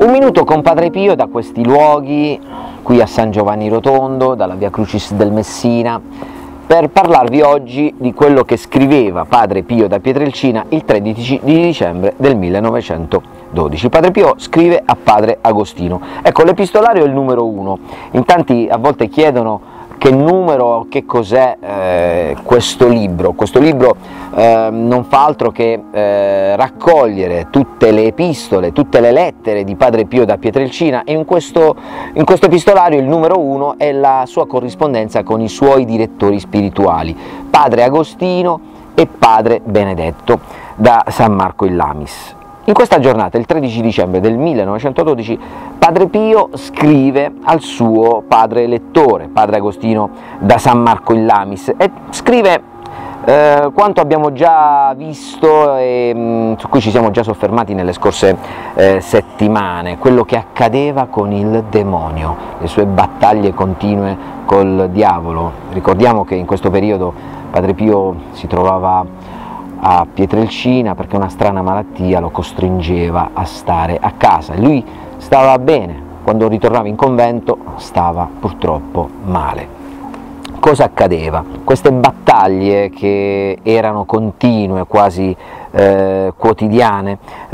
Un minuto con Padre Pio da questi luoghi, qui a San Giovanni Rotondo, dalla Via Crucis del Messina, per parlarvi oggi di quello che scriveva Padre Pio da Pietrelcina il 13 di dicembre del 1912. Padre Pio scrive a Padre Agostino. Ecco, l'epistolario è il numero 1. In tanti a volte chiedono che numero, che cos'è questo libro. Questo libro non fa altro che raccogliere tutte le epistole, tutte le lettere di Padre Pio da Pietrelcina, e in questo epistolario il numero 1 è la sua corrispondenza con i suoi direttori spirituali, Padre Agostino e Padre Benedetto da San Marco in Lamis. In questa giornata, il 13 dicembre del 1912, Padre Pio scrive al suo padre lettore, Padre Agostino da San Marco in Lamis, e scrive quanto abbiamo già visto e su cui ci siamo già soffermati nelle scorse settimane, quello che accadeva con il demonio, le sue battaglie continue col diavolo. Ricordiamo che in questo periodo Padre Pio si trovava a Pietrelcina perché una strana malattia lo costringeva a stare a casa. Lui stava bene, quando ritornava in convento stava purtroppo male. Cosa accadeva? Queste battaglie che erano continue, quasi quotidiane,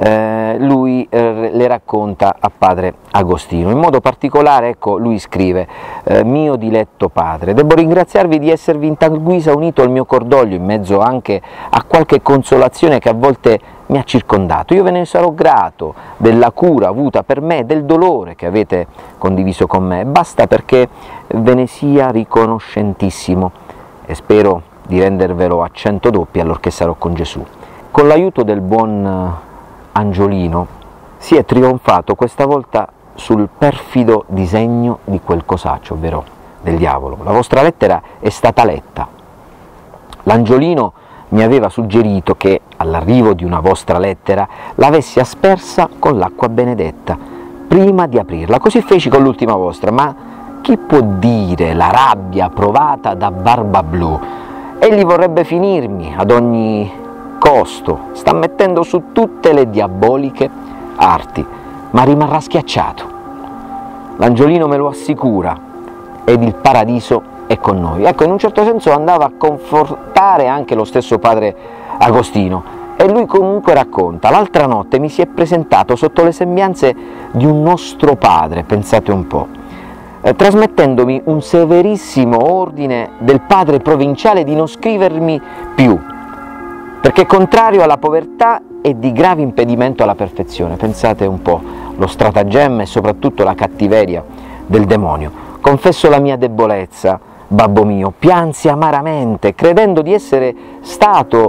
lui le racconta a Padre Agostino. In modo particolare, ecco, lui scrive: mio diletto padre, devo ringraziarvi di esservi in tal guisa unito al mio cordoglio, in mezzo anche a qualche consolazione che a volte mi ha circondato. Io ve ne sarò grato della cura avuta per me, del dolore che avete condiviso con me, basta perché ve ne sia riconoscentissimo e spero di rendervelo a 100 doppi allorché sarò con Gesù. Con l'aiuto del buon Angiolino si è trionfato questa volta sul perfido disegno di quel cosaccio, ovvero del diavolo. La vostra lettera è stata letta. L'Angiolino mi aveva suggerito che, all'arrivo di una vostra lettera, l'avessi aspersa con l'acqua benedetta, prima di aprirla. Così feci con l'ultima vostra, ma chi può dire la rabbia provata da Barbablù? Egli vorrebbe finirmi ad ogni costo, sta mettendo su tutte le diaboliche arti, ma rimarrà schiacciato. L'Angiolino me lo assicura, ed il paradiso è con noi. Ecco, in un certo senso andava a confortare anche lo stesso Padre Agostino, e lui comunque racconta: l'altra notte mi si è presentato sotto le sembianze di un nostro padre, pensate un po', trasmettendomi un severissimo ordine del padre provinciale di non scrivermi più, perché contrario alla povertà e di grave impedimento alla perfezione. Pensate un po' lo stratagemma e soprattutto la cattiveria del demonio. Confesso la mia debolezza, babbo mio, piansi amaramente, credendo di essere stata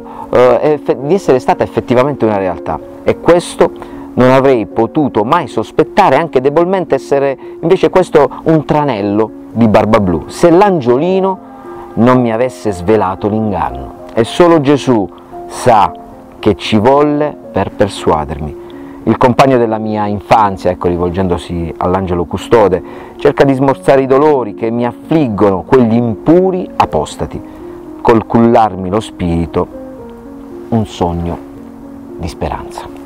effettivamente una realtà, e questo non avrei potuto mai sospettare, anche debolmente, essere invece questo un tranello di Barbablù, se l'Angiolino non mi avesse svelato l'inganno. E solo Gesù sa che ci volle per persuadermi. Il compagno della mia infanzia, ecco, rivolgendosi all'angelo custode, cerca di smorzare i dolori che mi affliggono, quegli impuri apostati, col cullarmi lo spirito un sogno di speranza.